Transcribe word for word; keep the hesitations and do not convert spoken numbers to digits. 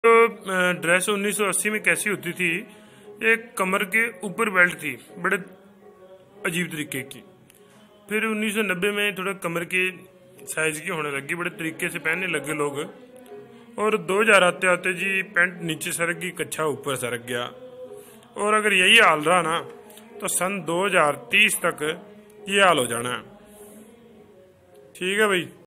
तो ड्रेस उन्नीस सौ अस्सी में कैसी होती थी, एक कमर के ऊपर बेल्ट थी बड़े अजीब तरीके की। फिर उन्नीस सौ नब्बे में थोड़ा कमर की साइज की होने लगी, बड़े तरीके से पहनने लगे लोग। और दो हज़ार आते आते जी पैंट नीचे सरक गई, कच्छा ऊपर सरक गया। और अगर यही हाल रहा ना तो सन दो हज़ार तीस तक ये हाल हो जाना है। ठीक है भाई।